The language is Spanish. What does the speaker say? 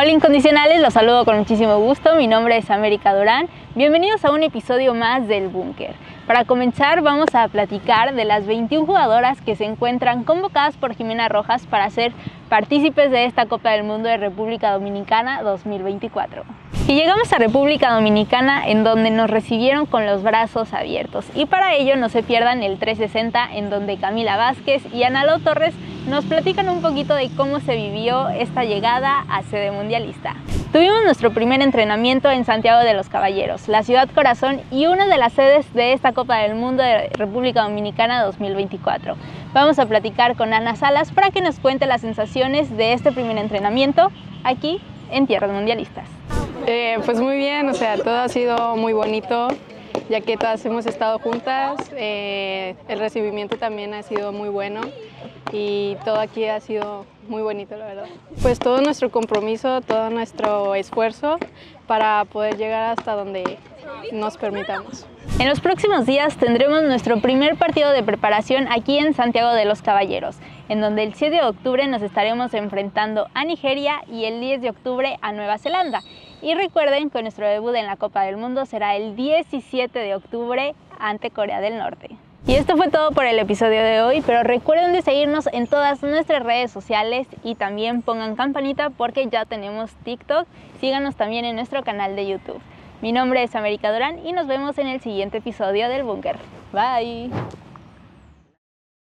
Hola incondicionales, los saludo con muchísimo gusto, mi nombre es América Durán. Bienvenidos a un episodio más del Búnker. Para comenzar vamos a platicar de las 21 jugadoras que se encuentran convocadas por Jimena Rojas para ser partícipes de esta Copa del Mundo de República Dominicana 2024. Y llegamos a República Dominicana, en donde nos recibieron con los brazos abiertos, y para ello no se pierdan el 360, en donde Camila Vázquez y Analó Torres nos platican un poquito de cómo se vivió esta llegada a sede mundialista. Tuvimos nuestro primer entrenamiento en Santiago de los Caballeros, la ciudad corazón y una de las sedes de esta Copa del Mundo de República Dominicana 2024. Vamos a platicar con Ana Salas para que nos cuente las sensaciones de este primer entrenamiento aquí en tierras mundialistas. Pues muy bien, todo ha sido muy bonito, ya que todas hemos estado juntas. El recibimiento también ha sido muy bueno y todo aquí ha sido muy bonito, la verdad. Pues todo nuestro compromiso, todo nuestro esfuerzo para poder llegar hasta donde nos permitamos. En los próximos días tendremos nuestro primer partido de preparación aquí en Santiago de los Caballeros, en donde el 7 de octubre nos estaremos enfrentando a Nigeria y el 10 de octubre a Nueva Zelanda. Y recuerden que nuestro debut en la Copa del Mundo será el 17 de octubre ante Corea del Norte. Y esto fue todo por el episodio de hoy, pero recuerden de seguirnos en todas nuestras redes sociales y también pongan campanita porque ya tenemos TikTok. Síganos también en nuestro canal de YouTube. Mi nombre es América Durán y nos vemos en el siguiente episodio del Búnker. Bye.